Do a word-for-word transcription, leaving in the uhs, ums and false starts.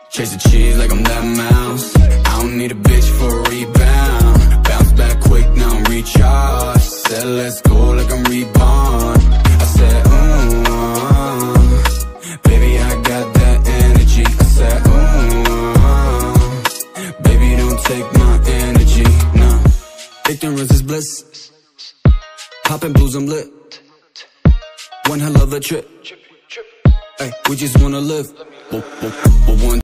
Chase the cheese like I'm that mouse. I don't need a bitch for a rebound. Bounce back quick, now I'm recharged. Said let's go like I'm reborn. I said, ooh, uh, baby, I got that energy. I said, ooh, uh, baby, don't take my energy, no. Ignorance is bliss. Poppin' blues, I'm lit. One hell of a trip. Ay, we just wanna live. But, but, but one